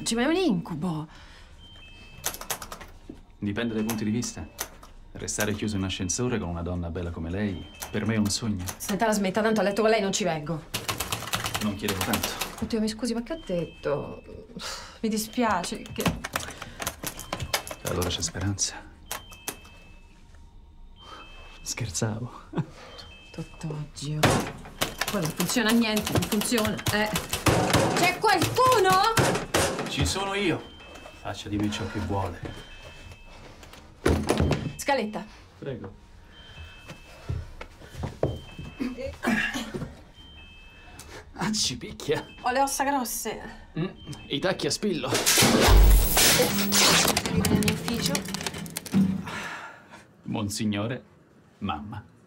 piace, ma è un incubo. Dipende dai punti di vista. Restare chiuso in ascensore con una donna bella come lei, per me è un sogno. Senta, la smetta, tanto a letto con lei non ci vengo. Non chiedevo tanto. Oddio, mi scusi, ma che ho detto? Mi dispiace che... Allora c'è speranza. Scherzavo. Tutt'oggi. Poi non funziona niente, non funziona, C'è qualcuno? Ci sono io. Faccia di me ciò che vuole. Scaletta. Prego. Ah, ci picchia. Ho le ossa grosse. I tacchi a spillo. Arriva nel mio ufficio. Monsignore, mamma.